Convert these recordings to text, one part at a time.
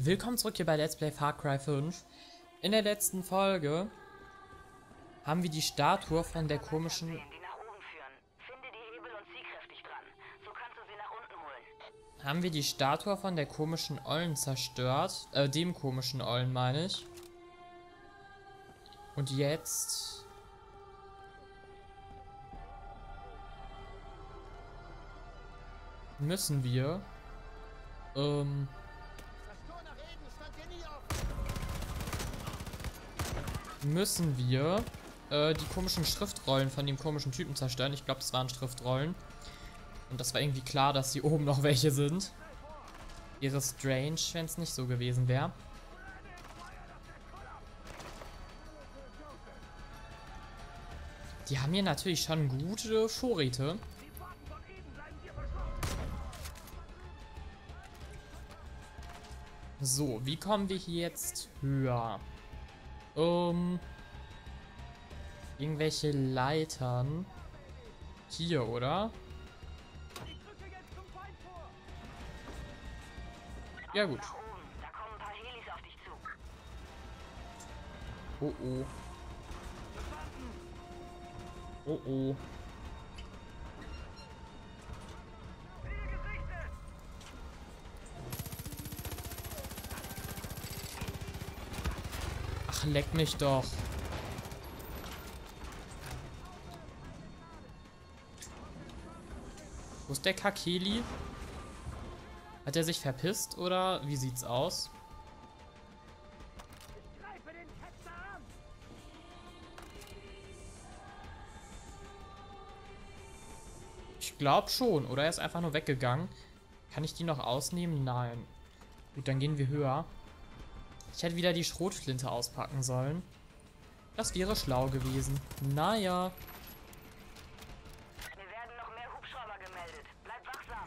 Willkommen zurück hier bei Let's Play Far Cry 5. In der letzten Folge haben wir die Statue von der komischen... Die nach oben führen. Finde die Hebel und zieh kräftig dran. So kannst du sie nach unten holen. Haben wir die Statue von der komischen Ollen zerstört. Dem komischen Ollen meine ich. Und jetzt... müssen wir... die komischen Schriftrollen von dem komischen Typen zerstören. Ich glaube, es waren Schriftrollen. Und das war irgendwie klar, dass hier oben noch welche sind. Wäre strange, wenn es nicht so gewesen wäre. Die haben hier natürlich schon gute Vorräte. So, wie kommen wir hier jetzt höher? Irgendwelche Leitern. Hier, oder? Ja, gut. Nach oben. Da kommen ein paar Helis auf dich zu. Oh, oh. Oh, oh. Ach, leck mich doch. Wo ist der Kakeli? Hat er sich verpisst oder wie sieht's aus? Ich glaube schon. Oder er ist einfach nur weggegangen. Kann ich die noch ausnehmen? Nein. Gut, dann gehen wir höher. Ich hätte wieder die Schrotflinte auspacken sollen. Das wäre schlau gewesen. Naja. Wir werden noch mehr Hubschrauber gemeldet. Bleib wachsam.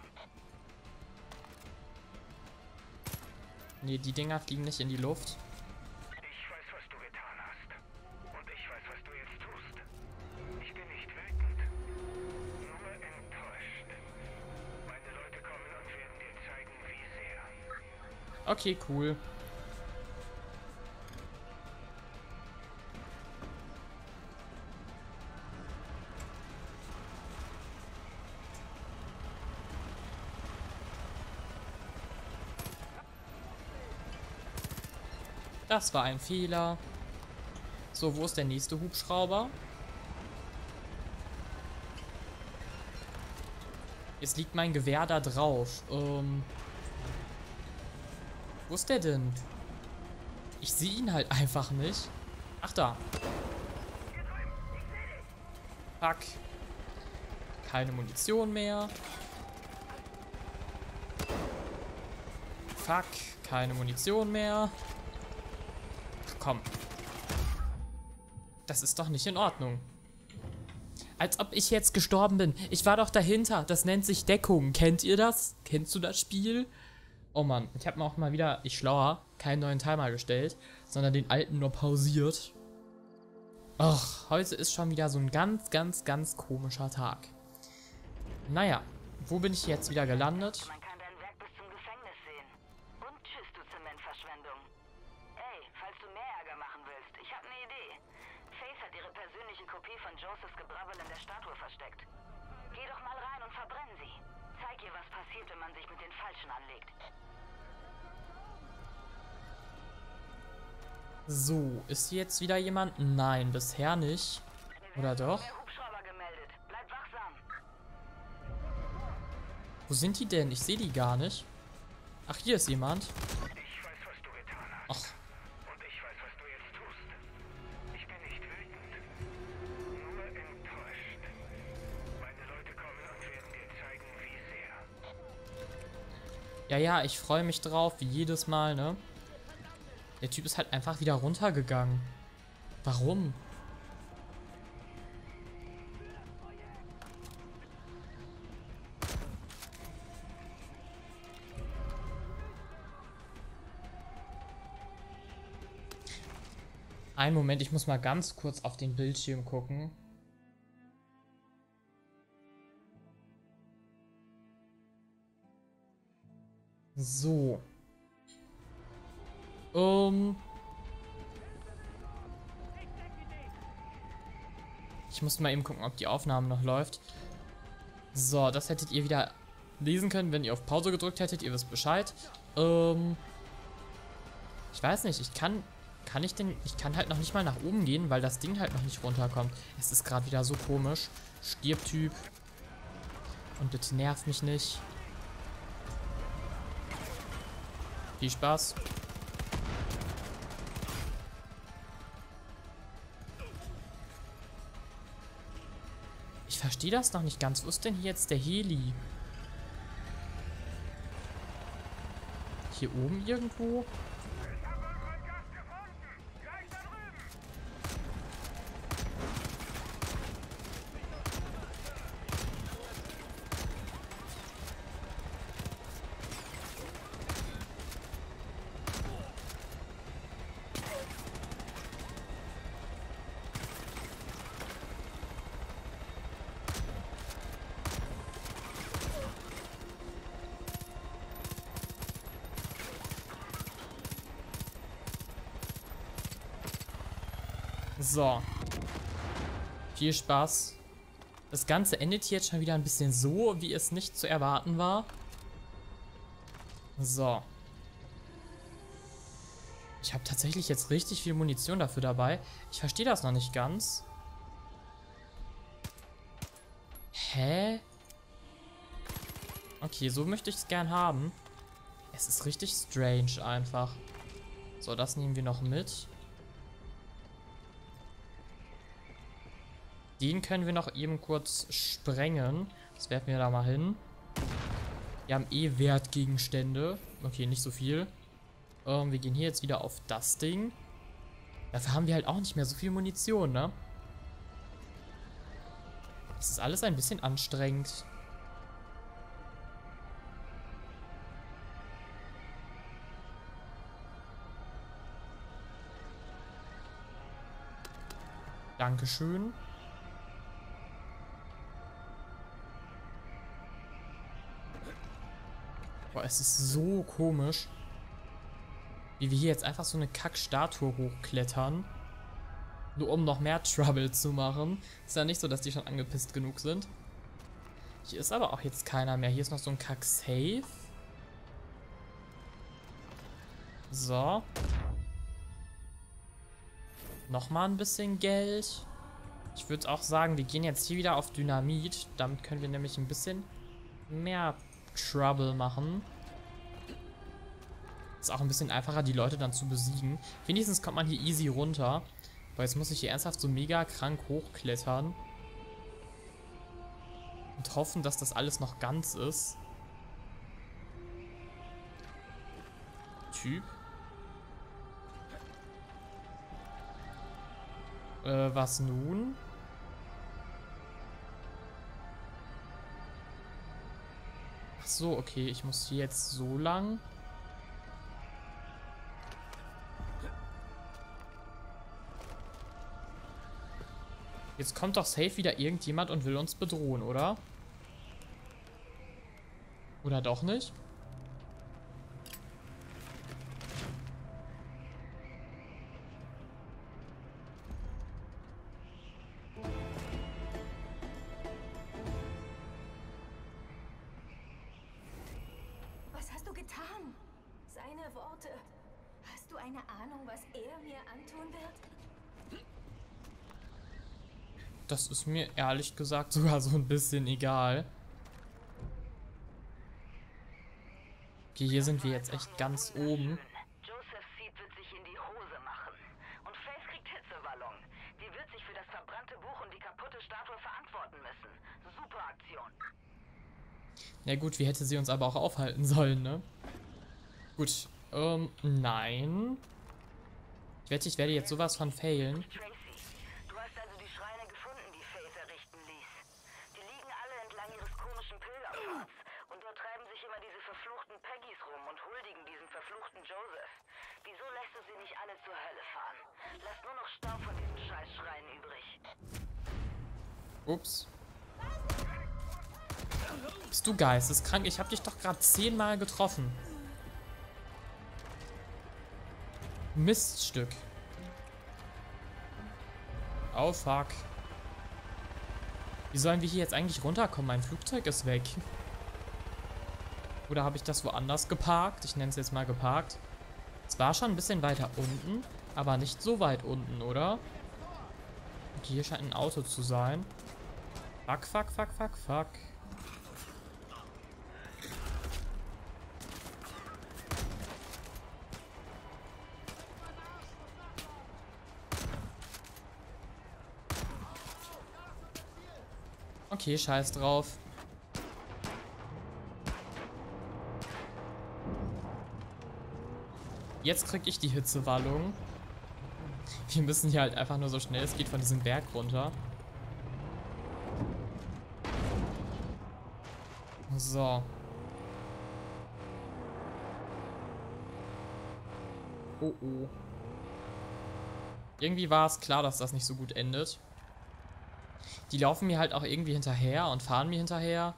Nee, die Dinger fliegen nicht in die Luft. Ich weiß, was du getan hast. Und ich weiß, was du jetzt tust. Ich bin nicht wütend, nur enttäuscht. Meine Leute kommen und werden dir zeigen, wie sehr. Okay, cool. Das war ein Fehler. So, wo ist der nächste Hubschrauber? Jetzt liegt mein Gewehr da drauf. Wo ist der denn? Ich sehe ihn halt einfach nicht. Ach, da. Fuck. Keine Munition mehr. Fuck. Keine Munition mehr. Komm. Das ist doch nicht in Ordnung. Als ob ich jetzt gestorben bin. Ich war doch dahinter. Das nennt sich Deckung. Kennt ihr das? Kennst du das Spiel? Oh Mann, ich habe mir auch mal wieder, ich schlauer, keinen neuen Timer gestellt, sondern den alten nur pausiert. Ach, heute ist schon wieder so ein ganz, ganz, ganz komischer Tag. Naja, wo bin ich jetzt wieder gelandet? Man kann dein Werk bis zum Gefängnis sehen. Und tschüss, du Zementverschwendung. Ey, falls du mehr Ärger machen willst, ich habe eine Idee. Faith hat ihre persönliche Kopie von Josephs Gebrabbel in der Statue versteckt. Geh doch mal rein und verbrenn sie. Zeig ihr, was passiert, wenn man sich mit den Falschen anlegt. So, ist hier jetzt wieder jemand? Nein, bisher nicht. Oder doch? Mehr Hubschrauber gemeldet. Bleib wachsam. Wo sind die denn? Ich sehe die gar nicht. Ach, hier ist jemand. Ich weiß, was du getan hast. Ach, Und ich weiß, was du jetzt tust. Ich bin nicht wütend, nur enttäuscht. Meine Leute kommen und werden dir zeigen, wie sehr. ja, ich freue mich drauf, wie jedes Mal, ne? Der Typ ist halt einfach wieder runtergegangen. Warum? Einen Moment, ich muss mal ganz kurz auf den Bildschirm gucken. So. Ich muss mal eben gucken, ob die Aufnahme noch läuft. So, das hättet ihr wieder lesen können, wenn ihr auf Pause gedrückt hättet. Ihr wisst Bescheid. Ich weiß nicht, ich kann halt noch nicht mal nach oben gehen, weil das Ding halt noch nicht runterkommt. Es ist gerade wieder so komisch. Stirb, Typ. Und bitte nervt mich nicht. Viel Spaß. Ich verstehe das noch nicht ganz. Wo ist denn hier jetzt der Heli? Hier oben irgendwo? Ich habe unseren Gast gefunden. Gleich da drüben. So. Viel Spaß. Das Ganze endet hier jetzt schon wieder ein bisschen so, wie es nicht zu erwarten war. So. Ich habe tatsächlich jetzt richtig viel Munition dafür dabei. Ich verstehe das noch nicht ganz. Hä? Okay, so möchte ich es gern haben. Es ist richtig strange einfach. So, das nehmen wir noch mit. Den können wir noch eben kurz sprengen. Das werfen wir da mal hin. Wir haben eh Wertgegenstände. Okay, nicht so viel. Wir gehen hier jetzt wieder auf das Ding. Dafür haben wir halt auch nicht mehr so viel Munition, ne? Das ist alles ein bisschen anstrengend. Dankeschön. Boah, es ist so komisch, wie wir hier jetzt einfach so eine Kack-Statue hochklettern. Nur um noch mehr Trouble zu machen. Ist ja nicht so, dass die schon angepisst genug sind. Hier ist aber auch jetzt keiner mehr. Hier ist noch so ein Kack-Safe. So. Nochmal ein bisschen Geld. Ich würde auch sagen, wir gehen jetzt hier wieder auf Dynamit. Damit können wir nämlich ein bisschen mehr Trouble machen. Ist auch ein bisschen einfacher, die Leute dann zu besiegen. Wenigstens kommt man hier easy runter. Aber jetzt muss ich hier ernsthaft so mega krank hochklettern. Und hoffen, dass das alles noch ganz ist. Typ. Was nun? Ach so, okay, ich muss hier jetzt so lang. Jetzt kommt doch safe wieder irgendjemand und will uns bedrohen, oder? Oder doch nicht? Was hast du getan? Seine Worte. Hast du eine Ahnung, was er mir antun wird? Das ist mir ehrlich gesagt sogar so ein bisschen egal. Okay, hier sind wir jetzt echt ganz oben. Joseph Seed wird sich in die Hose machen. Und Faith kriegt Hitzewallung. Die wird sich für das verbrannte Buch und die kaputte Statue verantworten müssen. Super Aktion. Ja gut, wie hätte sie uns aber auch aufhalten sollen, ne? Gut, nein. Ich wette, ich werde jetzt sowas von failen. Tracy, du hast also die Schreine gefunden, die Faith errichten ließ. Die liegen alle entlang ihres komischen Pilgerpfads. Und dort treiben sich immer diese verfluchten Peggys rum und huldigen diesem verfluchten Joseph. Wieso lässt du sie nicht alle zur Hölle fahren? Lass nur noch Staub von diesen Scheißschreinen übrig. Ups. Bist du geisteskrank? Ich habe dich doch gerade 10-mal getroffen. Miststück. Oh fuck. Wie sollen wir hier jetzt eigentlich runterkommen? Mein Flugzeug ist weg. Oder habe ich das woanders geparkt? Ich nenne es jetzt mal geparkt. Es war schon ein bisschen weiter unten, aber nicht so weit unten, oder? Okay, hier scheint ein Auto zu sein. Fuck, fuck, fuck, fuck, fuck. Okay, scheiß drauf. Jetzt krieg ich die Hitzewallung. Wir müssen hier halt einfach nur so schnell es geht von diesem Berg runter. So. Oh oh. Irgendwie war es klar, dass das nicht so gut endet. Die laufen mir halt auch irgendwie hinterher und fahren mir hinterher.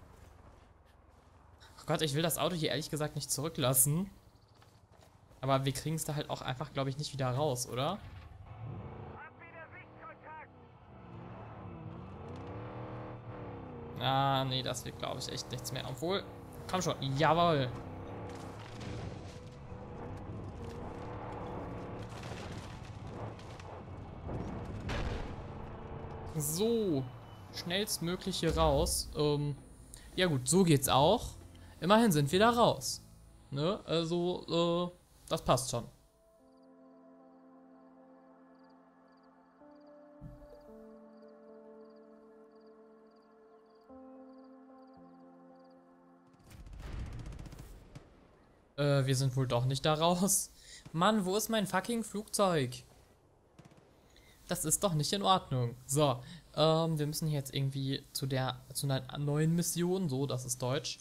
Oh Gott, ich will das Auto hier ehrlich gesagt nicht zurücklassen. Aber wir kriegen es da halt auch einfach, glaube ich, nicht wieder raus, oder? Ah, nee, das wird, glaube ich, echt nichts mehr. Obwohl, komm schon, jawohl. So, schnellstmöglich hier raus. Ja gut, so geht's auch. Immerhin sind wir da raus. Ne, also, das passt schon. Wir sind wohl doch nicht da raus. Mann, wo ist mein fucking Flugzeug? Das ist doch nicht in Ordnung. So, wir müssen hier jetzt irgendwie zu einer neuen Mission. So, das ist Deutsch.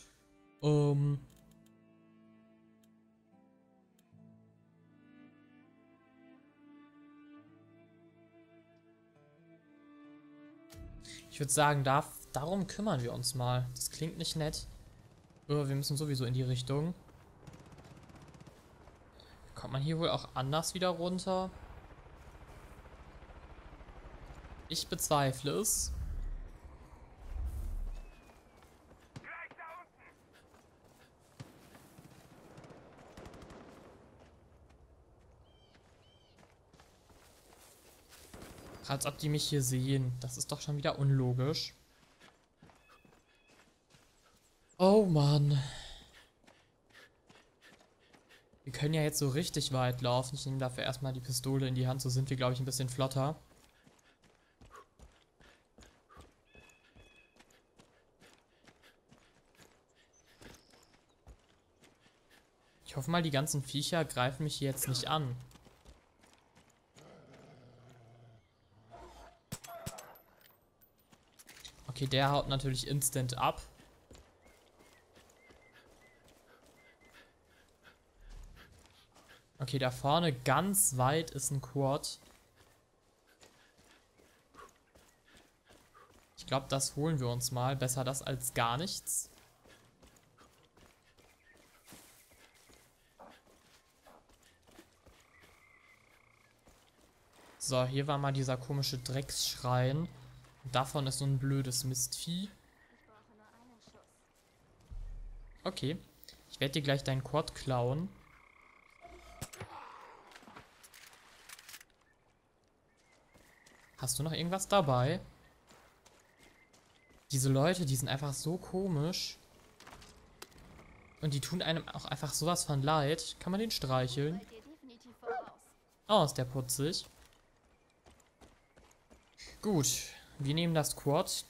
Ich würde sagen, darum kümmern wir uns mal. Das klingt nicht nett. Wir müssen sowieso in die Richtung. Kommt man hier wohl auch anders wieder runter? Ich bezweifle es. Als ob die mich hier sehen. Das ist doch schon wieder unlogisch. Oh Mann. Wir können ja jetzt so richtig weit laufen. Ich nehme dafür erstmal die Pistole in die Hand. So sind wir, glaube ich, ein bisschen flotter. Ich hoffe mal, die ganzen Viecher greifen mich hier jetzt nicht an. Okay, der haut natürlich instant ab. Okay, da vorne ganz weit ist ein Quad. Ich glaube, das holen wir uns mal. Besser das als gar nichts. So, hier war mal dieser komische Drecksschrein. Davon ist so ein blödes Mistvieh. Okay. Ich werde dir gleich deinen Quad klauen. Hast du noch irgendwas dabei? Diese Leute, die sind einfach so komisch. Und die tun einem auch einfach sowas von leid. Kann man den streicheln? Oh, ist der putzig. Gut. Wir nehmen das Quad.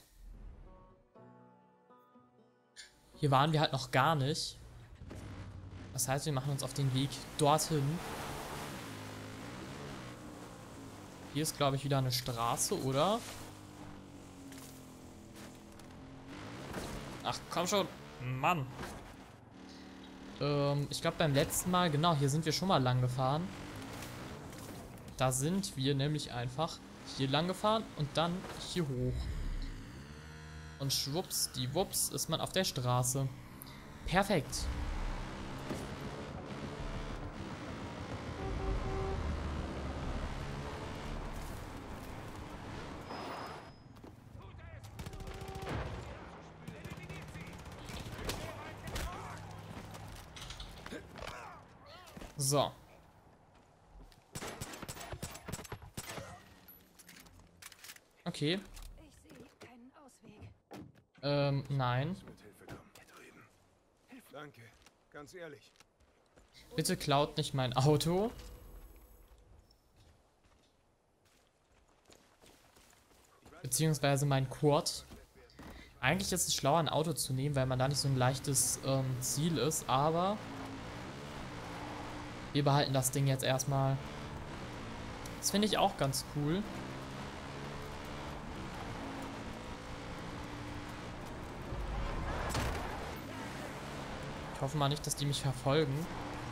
Hier waren wir halt noch gar nicht. Das heißt, wir machen uns auf den Weg dorthin. Hier ist, glaube ich, wieder eine Straße, oder? Ach, komm schon. Mann. Ich glaube, beim letzten Mal, genau, hier sind wir schon mal lang gefahren. Da sind wir nämlich einfach hier lang gefahren und dann hier hoch. Und schwupps, die Wups, ist man auf der Straße. Perfekt. So. Okay. Ich sehe keinen Ausweg. Nein. Mit Hilfe kommen. Hier drüben. Danke. Ganz ehrlich. Bitte klaut nicht mein Auto. Beziehungsweise mein Quad. Eigentlich ist es schlauer, ein Auto zu nehmen, weil man da nicht so ein leichtes Ziel ist, aber wir behalten das Ding jetzt erstmal. Das finde ich auch ganz cool. Ich hoffe mal nicht, dass die mich verfolgen.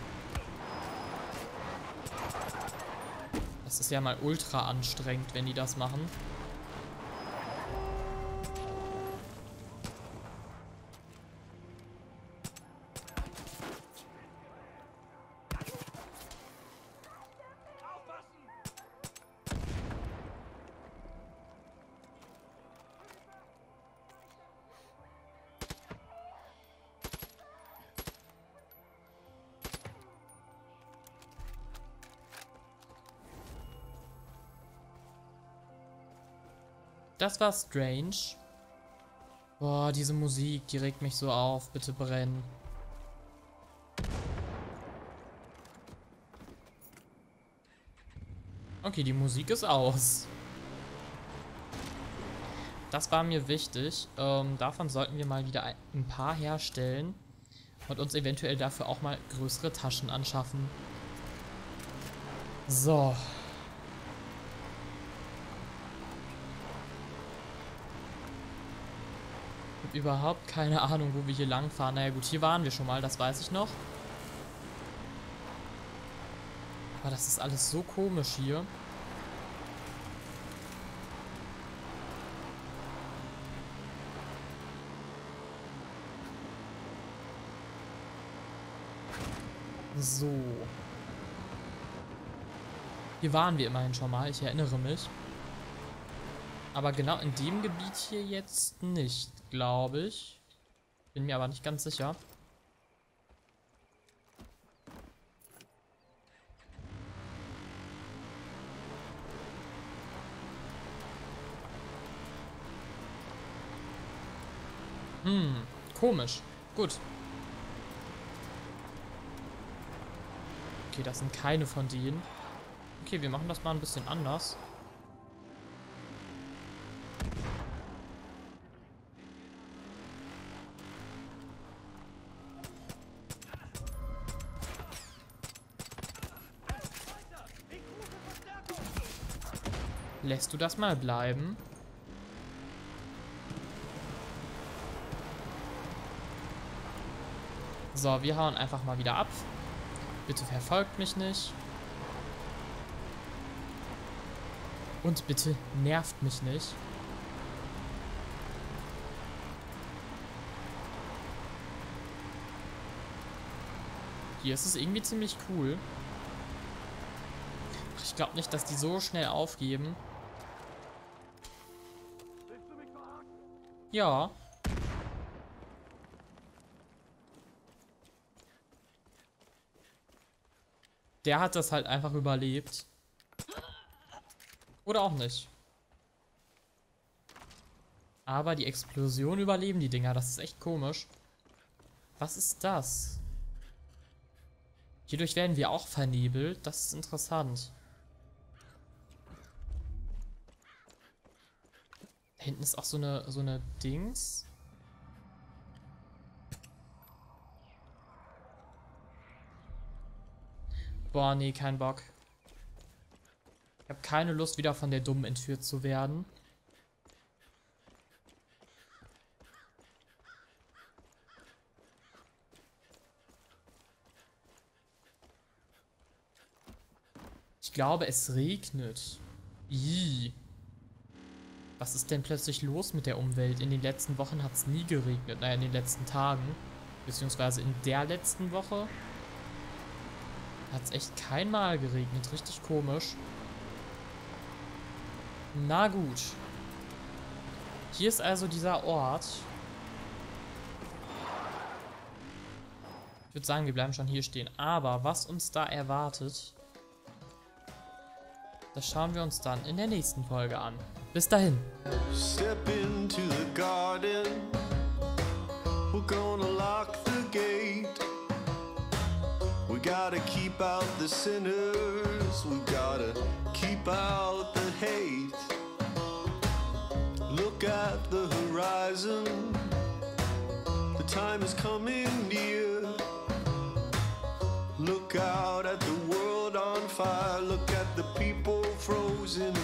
Das ist ja mal ultra anstrengend, wenn die das machen. Das war strange. Boah, diese Musik, die regt mich so auf. Bitte brennen. Okay, die Musik ist aus. Das war mir wichtig. Davon sollten wir mal wieder ein paar herstellen. Und uns eventuell dafür auch mal größere Taschen anschaffen. So. Überhaupt keine Ahnung, wo wir hier lang fahren. Naja gut, hier waren wir schon mal, das weiß ich noch. Aber das ist alles so komisch hier. So. Hier waren wir immerhin schon mal, ich erinnere mich. Aber genau in dem Gebiet hier jetzt nicht, glaube ich. Bin mir aber nicht ganz sicher. Komisch. Gut. Okay, das sind keine von denen. Okay, wir machen das mal ein bisschen anders. Lässt du das mal bleiben? So, wir hauen einfach mal wieder ab. Bitte verfolgt mich nicht. Und bitte nervt mich nicht. Hier ist es irgendwie ziemlich cool. Ich glaube nicht, dass die so schnell aufgeben. Ja. Der hat das halt einfach überlebt. Oder auch nicht. Aber die Explosion überleben die Dinger. Das ist echt komisch. Was ist das? Hierdurch werden wir auch vernebelt. Das ist interessant. Da hinten ist auch so eine Dings. Boah, nee, kein Bock. Ich habe keine Lust, wieder von der Dummen entführt zu werden. Ich glaube, es regnet. Ih. Was ist denn plötzlich los mit der Umwelt? In den letzten Wochen hat es nie geregnet. Naja, in den letzten Tagen. Beziehungsweise in der letzten Woche hat es echt kein Mal geregnet. Richtig komisch. Na gut. Hier ist also dieser Ort. Ich würde sagen, wir bleiben schon hier stehen. Aber was uns da erwartet, das schauen wir uns dann in der nächsten Folge an. Bis dahin. Step into the garden. We're gonna lock the gate. We gotta keep out the sinners. We gotta keep out the hate. Look at the horizon. The time is coming near. Look out at the world on fire. Look at the people frozen